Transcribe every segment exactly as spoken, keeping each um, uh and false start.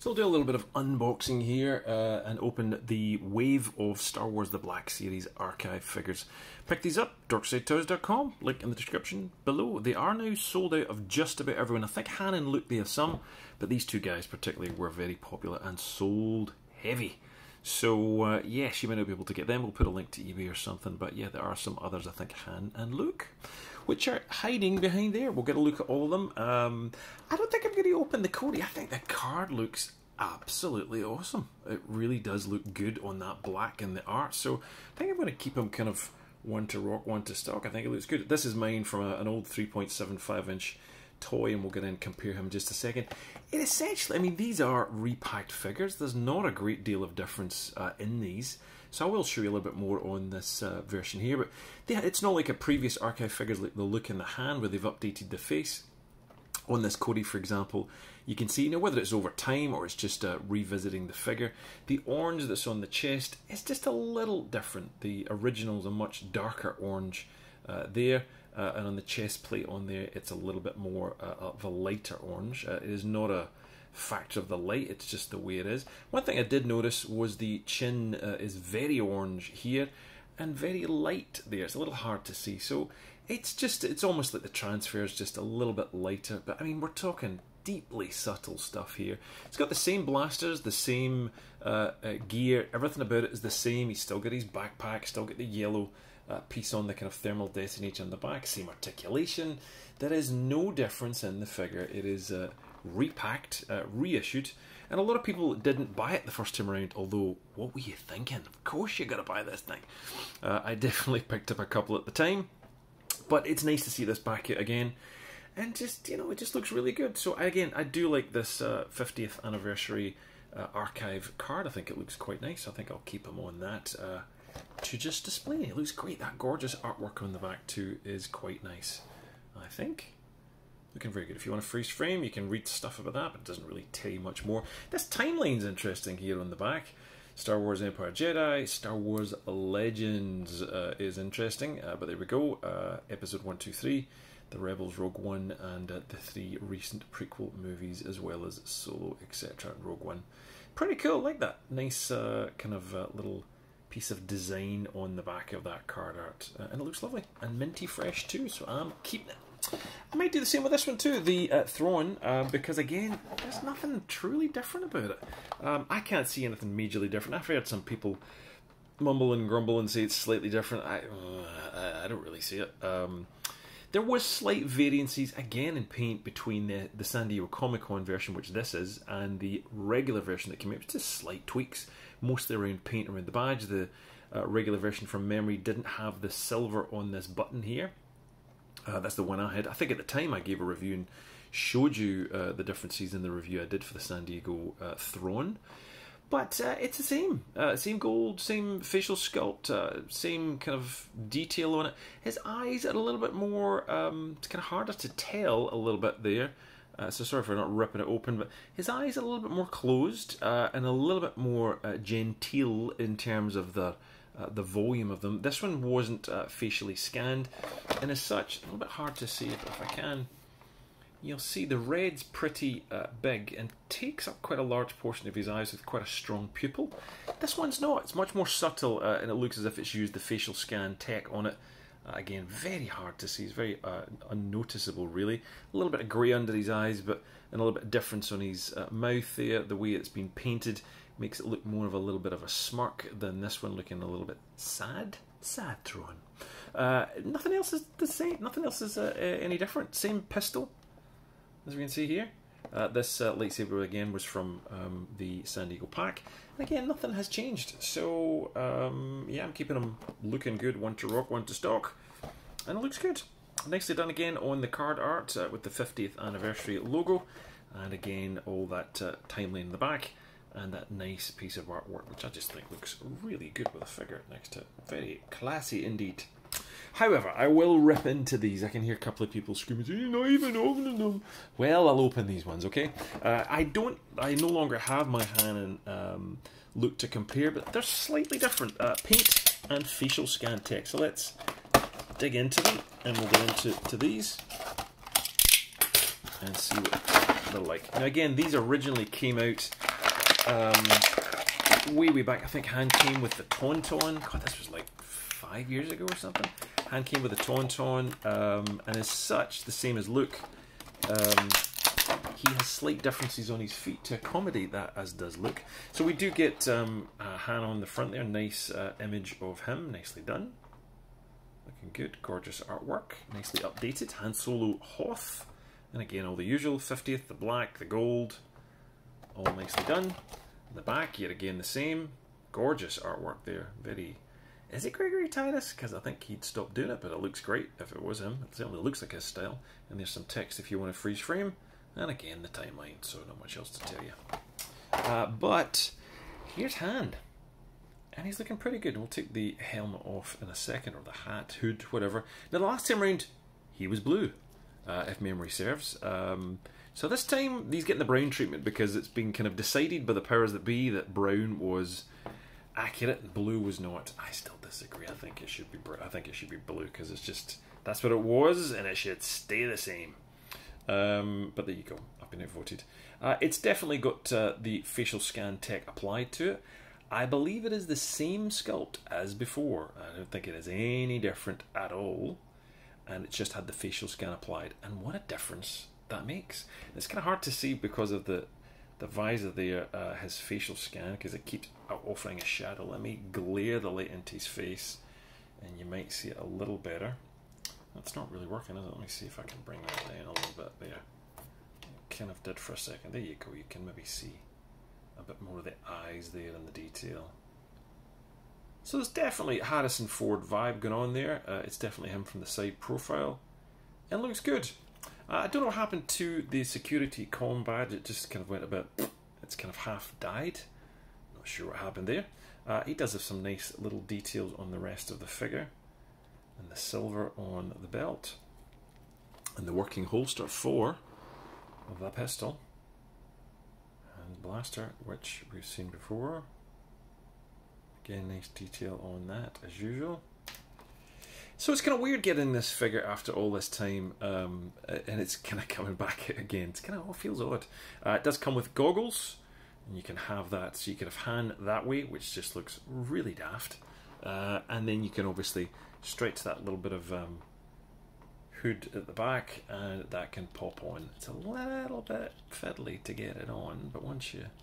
So I'll do a little bit of unboxing here uh, and open the wave of Star Wars The Black Series archive figures. Pick these up, dorkside toys dot com, link in the description below. They are now sold out of just about everyone. I think Han and Luke, they have some, but these two guys particularly were very popular and sold heavy. So uh, yes, you may not be able to get them. We'll put a link to eBay or something, but yeah, there are some others, I think Han and Luke, which are hiding behind there. We'll get a look at all of them. Um, I don't think I'm going to open the Cody. I think the card looks absolutely awesome. It really does look good on that black and the art. So I think I'm going to keep them kind of one to rock, one to stock. I think it looks good. This is mine from a, an old three point seven five inch toy, and we'll get in and compare him in just a second. It essentially, I mean, these are repacked figures. There's not a great deal of difference uh, in these. So I will show you a little bit more on this uh, version here, but they, it's not like a previous archive figures like the look in the hand where they've updated the face. On this Cody, for example, you can see, you know, whether it's over time or it's just uh, revisiting the figure, the orange that's on the chest is just a little different. The original's a much darker orange uh, there, uh, and on the chest plate on there, it's a little bit more uh, of a lighter orange. Uh, it is not a factor of the light, it's just the way it is. One thing I did notice was the chin uh, is very orange here and very light there. It's a little hard to see, so it's just, it's almost like the transfer is just a little bit lighter, but I mean, we're talking deeply subtle stuff here. It's got the same blasters, the same uh, uh, gear, everything about it is the same. He's still got his backpack, still got the yellow uh, piece on the kind of thermal detonator on the back, same articulation. There is no difference in the figure. It is uh, repacked, uh, reissued, and a lot of people didn't buy it the first time around, although, what were you thinking? Of course you gotta buy this thing. Uh, I definitely picked up a couple at the time, but it's nice to see this back out again, and just, you know, it just looks really good. So again, I do like this uh, fiftieth anniversary uh, archive card. I think it looks quite nice. I think I'll keep them on that uh, to just display. It looks great. That gorgeous artwork on the back too is quite nice, I think. Looking very good. If you want a freeze frame, you can read stuff about that, but it doesn't really tell you much more. This timeline's interesting here on the back. Star Wars Empire Jedi, Star Wars Legends uh, is interesting, uh, but there we go. Uh, episode one, two, three, The Rebels, Rogue One, and uh, the three recent prequel movies, as well as Solo, et cetera. Rogue One. Pretty cool, like that. Nice uh, kind of uh, little piece of design on the back of that card art. Uh, and it looks lovely, and minty fresh too, so I'm keeping it. I might do the same with this one too, the uh, Throne, uh, because again, there's nothing truly different about it. Um, I can't see anything majorly different. I've heard some people mumble and grumble and say it's slightly different. I, uh, I don't really see it. Um, there was slight variances, again, in paint between the, the San Diego Comic-Con version, which this is, and the regular version that came out. Just slight tweaks, mostly around paint around the badge. The uh, regular version, from memory, didn't have the silver on this button here. Uh, that's the one I had. I think at the time I gave a review and showed you uh, the differences in the review I did for the San Diego uh, Throne. But uh, it's the same. Uh, same gold, same facial sculpt, uh, same kind of detail on it. His eyes are a little bit more, um, it's kind of harder to tell a little bit there. Uh, so sorry for not ripping it open, but his eyes are a little bit more closed uh, and a little bit more uh, genteel in terms of the Uh, the volume of them. This one wasn't uh, facially scanned, and as such, a little bit hard to see, but if I can, you'll see the red's pretty uh, big and takes up quite a large portion of his eyes with quite a strong pupil. This one's not. It's much more subtle, uh, and it looks as if it's used the facial scan tech on it. Uh, again, very hard to see. It's very uh, unnoticeable, really. A little bit of grey under his eyes, but and a little bit of difference on his uh, mouth there. The way it's been painted makes it look more of a little bit of a smirk than this one looking a little bit sad. Sad Throne. Uh, nothing else is the same. Nothing else is uh, uh, any different. Same pistol, as we can see here. Uh, this uh, lightsaber again was from um, the San Diego pack. And again, nothing has changed. So um, yeah, I'm keeping them looking good. One to rock, one to stock, and it looks good. Nicely done again on the card art uh, with the fiftieth anniversary logo, and again all that uh, timeline in the back. And that nice piece of artwork, which I just think looks really good with a figure next to it. Very classy indeed. However, I will rip into these. I can hear a couple of people screaming, "You're not even opening them." Well, I'll open these ones, okay? Uh, I don't, I no longer have my Han and um, Luke to compare, but they're slightly different. Uh, paint and facial scan tech. So let's dig into them, and we'll go into to these and see what they're like. Now again, these originally came out Um, way, way back, I think Han came with the Tauntaun. God, this was like five years ago or something. Han came with the Tauntaun, um, and as such, the same as Luke. Um, he has slight differences on his feet to accommodate that, as does Luke. So we do get um, uh, Han on the front there. Nice uh, image of him. Nicely done. Looking good. Gorgeous artwork. Nicely updated. Han Solo Hoth. And again, all the usual. fiftieth, the black, the gold. All nicely done. In the back, yet again the same. Gorgeous artwork there. Very... Is it Gregory Titus? Because I think he'd stopped doing it, but it looks great if it was him. It certainly looks like his style. And there's some text if you want to freeze frame. And again, the timeline, so not much else to tell you. Uh, but here's Han. And he's looking pretty good. We'll take the helmet off in a second, or the hat, hood, whatever. Now, the last time round, he was blue, uh, if memory serves. Um, so this time, he's getting the brown treatment because it's been kind of decided by the powers that be that brown was accurate and blue was not. I still disagree. I think it should be. I think it should be blue because it's just that's what it was, and it should stay the same. Um, but there you go. I've been outvoted. Uh, it's definitely got uh, the facial scan tech applied to it. I believe it is the same sculpt as before. I don't think it is any different at all. And it's just had the facial scan applied. And what a difference that makes. It's kind of hard to see because of the the visor there, uh, his facial scan, because it keeps offering a shadow. Let me glare the light into his face, and you might see it a little better. That's not really working, is it? Let me see if I can bring that down a little bit there. It kind of did for a second. There you go. You can maybe see a bit more of the eyes there and the detail. So there's definitely a Harrison Ford vibe going on there. Uh, it's definitely him from the side profile. And looks good. Uh, I don't know what happened to the security comm badge. It just kind of went a bit... It's kind of half died. Not sure what happened there. Uh, he does have some nice little details on the rest of the figure. And the silver on the belt. And the working holster for of that pistol. And blaster, which we've seen before. Again, nice detail on that, as usual. So it's kind of weird getting this figure after all this time, um, and it's kind of coming back again. It's kind of, oh, feels odd. Uh, it does come with goggles, and you can have that. So you can have Han that way, which just looks really daft. Uh, and then you can obviously stretch that little bit of um, hood at the back, and that can pop on. It's a little bit fiddly to get it on, but once you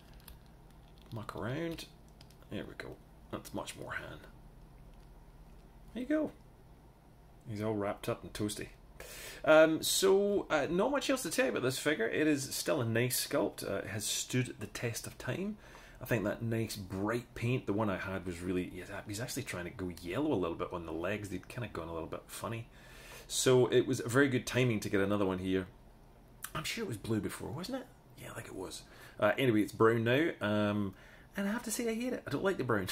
muck around, there we go. That's much more Han. There you go. He's all wrapped up and toasty. Um, so, uh, not much else to tell you about this figure. It is still a nice sculpt. Uh, it has stood the test of time. I think that nice bright paint, the one I had was really... He's actually trying to go yellow a little bit on the legs. They'd kind of gone a little bit funny. So it was very good timing to get another one here. I'm sure it was blue before, wasn't it? Yeah, I think it was. Uh, anyway, it's brown now. Um, and I have to say I hate it. I don't like the brown.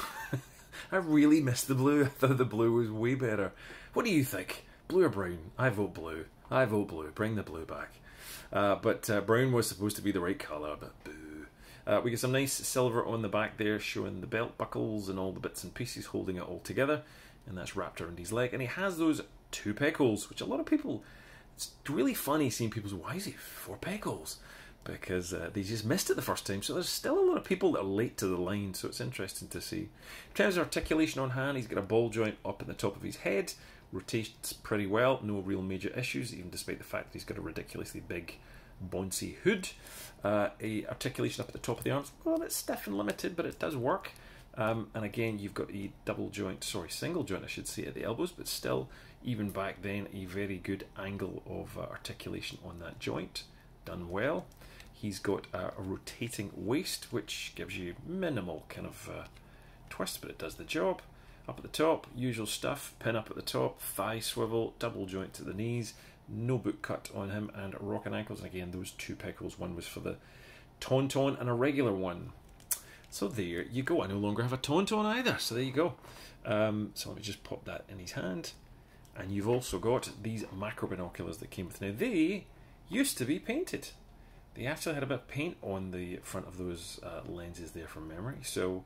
I really missed the blue. I thought the blue was way better. What do you think? Blue or brown? I vote blue. I vote blue. Bring the blue back. Uh, but uh, brown was supposed to be the right colour, but boo. Uh, we get some nice silver on the back there, showing the belt buckles and all the bits and pieces holding it all together. And that's wrapped around his leg. And he has those two peg holes, which a lot of people... It's really funny seeing people say, why is he four peg holes? Because uh, they just missed it the first time. So there's still a lot of people that are late to the line, so it's interesting to see. In terms of articulation on Han, he's got a ball joint up at the top of his head. Rotates pretty well, no real major issues, even despite the fact that he's got a ridiculously big, bouncy hood. Uh, a articulation up at the top of the arms, well, it's stiff and limited, but it does work. Um, and again, you've got a double joint, sorry, single joint, I should say, at the elbows, but still, even back then, a very good angle of uh, articulation on that joint. Done well. He's got uh, a rotating waist, which gives you minimal kind of uh, twist, but it does the job. Up at the top, usual stuff, pin up at the top, thigh swivel, double joint to the knees, no boot cut on him, and rocking ankles. And again, those two peg holes, one was for the Tauntaun and a regular one. So there you go. I no longer have a Tauntaun either, so there you go. Um, so let me just pop that in his hand. And you've also got these macro binoculars that came with. Now, they used to be painted. They actually had a bit of paint on the front of those uh, lenses there from memory, so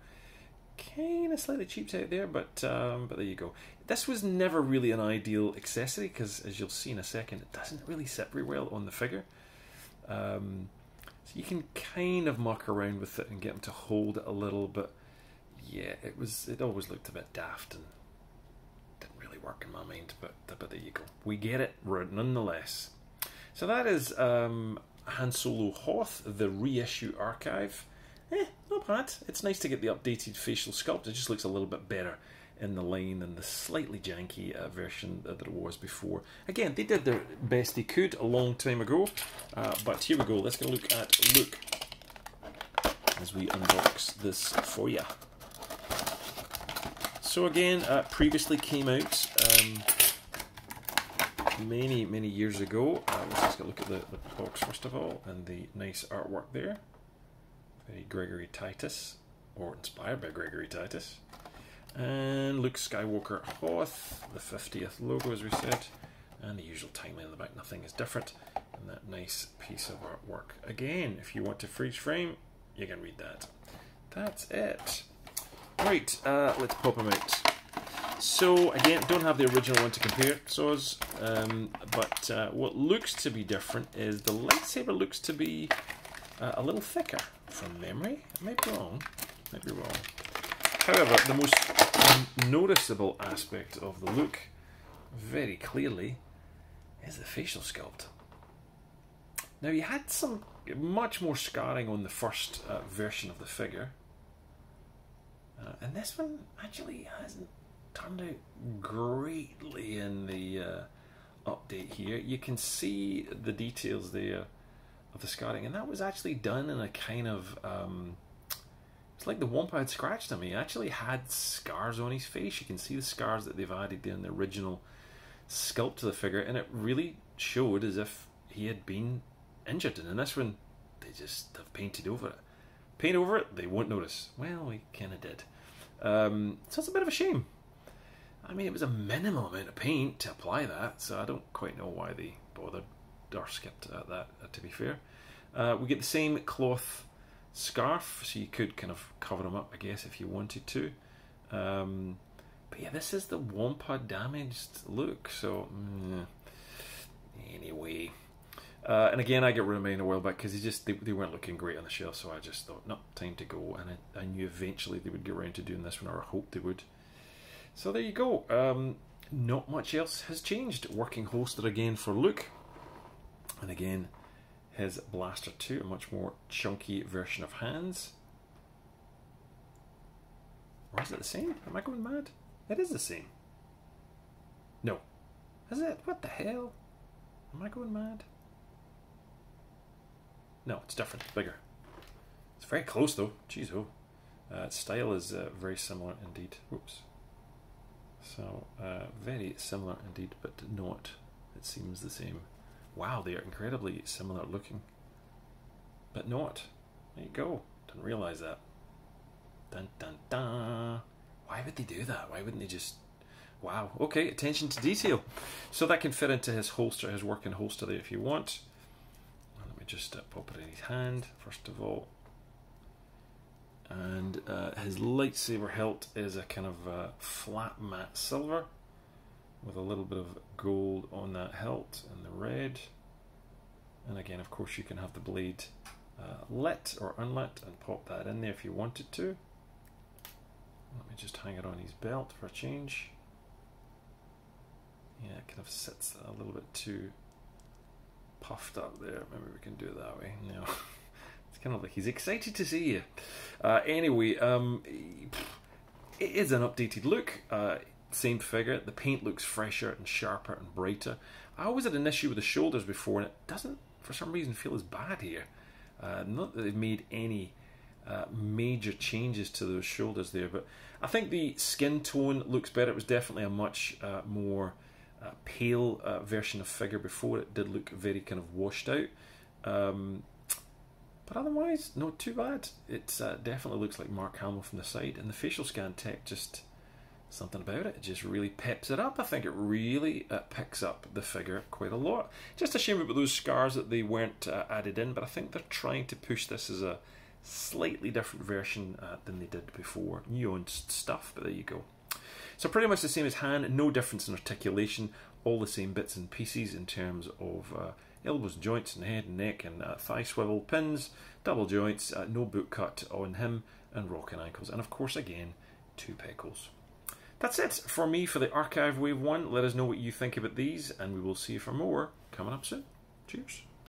kind of slightly cheaped out there, but um, but there you go. This was never really an ideal accessory because, as you'll see in a second, it doesn't really sit very well on the figure. Um, So you can kind of muck around with it and get them to hold it a little, but yeah, it was it always looked a bit daft and didn't really work in my mind, but, but there you go. We get it nonetheless. So that is um, Han Solo Hoth, the reissue archive. Eh, not bad. It's nice to get the updated facial sculpt. It just looks a little bit better in the line than the slightly janky uh, version that it was before. Again, they did their best they could a long time ago, uh, but here we go. Let's go look at Luke as we unbox this for you. So again, uh, previously came out um, many, many years ago. Uh, let's just go look at the, the box first of all, and the nice artwork there. Very Gregory Titus, or inspired by Gregory Titus. And Luke Skywalker Hoth, the fiftieth logo as we said, and the usual timeline in the back, nothing is different. And that nice piece of artwork. Again, if you want to freeze frame, you can read that. That's it. Right, uh, let's pop them out. So again, don't have the original one to compare, Soz, um, but uh, what looks to be different is the lightsaber looks to be uh, a little thicker from memory. I might be wrong, might be wrong. However, the most noticeable aspect of the look, very clearly, is the facial sculpt. Now, you had some much more scarring on the first uh, version of the figure, uh, and this one actually hasn't turned out greatly in the uh, update here. You can see the details there of the scarring, and that was actually done in a kind of um, it's like the Wampa had scratched him. He actually had scars on his face. You can see the scars that they've added in the original sculpt to the figure, and it really showed as if he had been injured. And in this one, they just have painted over it. Paint over it, they won't notice. Well, we kind of did. Um, so it's a bit of a shame. I mean, it was a minimal amount of paint to apply that, so I don't quite know why they bothered or skipped at that, uh, to be fair. Uh, we get the same cloth scarf, so you could kind of cover them up, I guess, if you wanted to. Um, but yeah, this is the Wampa damaged look, so mm, anyway. Uh, and again, I get rid of mine a while back because they just they, they weren't looking great on the shelf, so I just thought, no, time to go. And I, I knew eventually they would get around to doing this one, or I hoped they would. So there you go. Um, not much else has changed. Working holster again for Luke, and again his blaster two, a much more chunky version of hands. Or is it the same? Am I going mad? It is the same. No. Is it? What the hell? Am I going mad? No, it's different. Bigger. It's very close though. Jeez, oh. Uh, its style is uh, very similar indeed. Whoops. So, uh, very similar indeed, but not, it seems, the same. Wow, they are incredibly similar looking, but not. There you go. Didn't realise that. Dun dun dun. Why would they do that? Why wouldn't they just... Wow. Okay, attention to detail. So that can fit into his holster, his working holster there if you want. Let me just uh, pop it in his hand, first of all. And uh, his lightsaber hilt is a kind of uh, flat matte silver with a little bit of gold on that hilt and the red. And again, of course, you can have the blade uh, lit or unlit and pop that in there if you wanted to. Let me just hang it on his belt for a change. Yeah, it kind of sits a little bit too puffed up there. Maybe we can do it that way. No. It's kind of like he's excited to see you. Uh, anyway, um, it is an updated look. Uh, same figure. The paint looks fresher and sharper and brighter. I always had an issue with the shoulders before, and it doesn't, for some reason, feel as bad here. Uh, not that they've made any uh, major changes to those shoulders there, but I think the skin tone looks better. It was definitely a much uh, more uh, pale uh, version of figure before. It did look very kind of washed out. Um, But otherwise, not too bad. It uh, definitely looks like Mark Hamill from the side, and the facial scan tech, just something about it. It just really peps it up. I think it really uh, picks up the figure quite a lot. Just a shame about those scars that they weren't uh, added in, but I think they're trying to push this as a slightly different version uh, than they did before. Nuanced stuff, but there you go. So pretty much the same as Han, no difference in articulation, all the same bits and pieces in terms of uh, elbows and joints and head and neck and uh, thigh swivel, pins, double joints, uh, no boot cut on him, and rocking ankles, and of course again, two pecals. That's it for me for the Archive Wave one. Let us know what you think about these, and we will see you for more coming up soon. Cheers.